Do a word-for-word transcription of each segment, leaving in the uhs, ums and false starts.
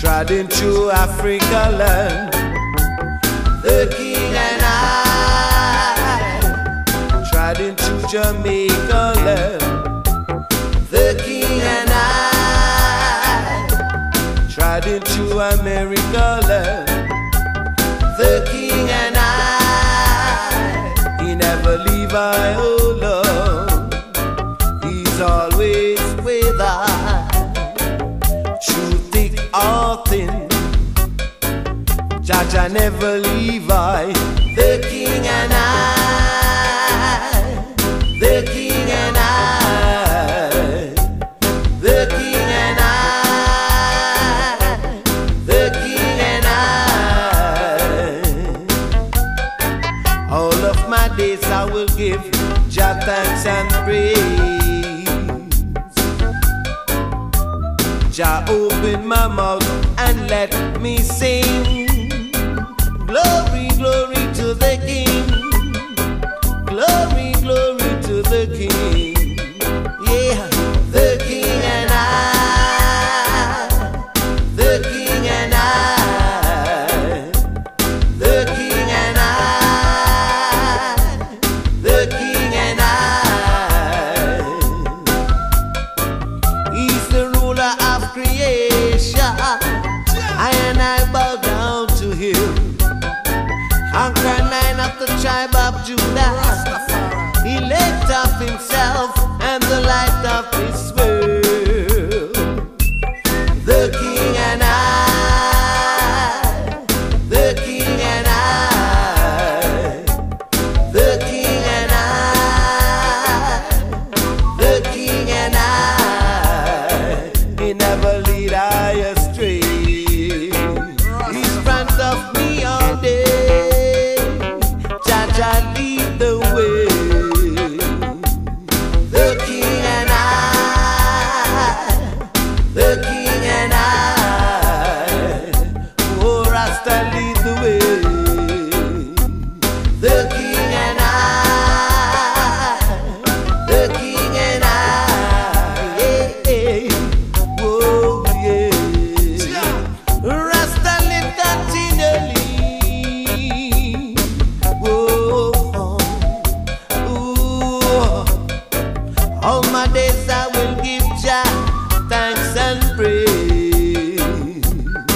trod into Africa land. The king and I trod into Jamaica land. The king and I trod into America land. The king and I, he never leave I alone. He's always with I, through thick or thin. Jaja never leave I. The king and I, the king and I, the king and I, the king and I. All of my days I will give Jah thanks and praise. Jah open my mouth and let me sing. Glory, glory to the King. Glory, glory to the King. Yeah, the King and I, the King and I, the King and I, the King and I. He's the ruler of creation. I and I bow down to him. Anchor nine of the tribe of Judah. He left off himself and the light of his world. The king and I, the king and I, the king and I, the king and I. He never lead I astray. He's front of me all day. Jah lead the way. The king and I, the king and I, oh Rasta lead the way. The king and I, the king and I, yeah, yeah. Oh yeah. Rasta live continually. All my days I will give Jah thanks and praise.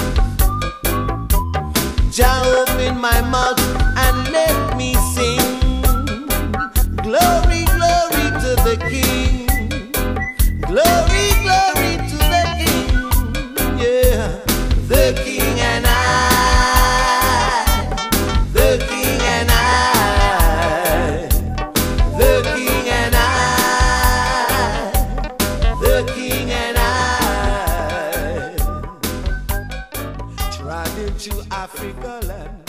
Jah open my mouth and let me sing. Glory, glory to the King. Glory, glory to the King. Yeah, the King and I, the King and I, the King and I. The king and I trod into Africa land.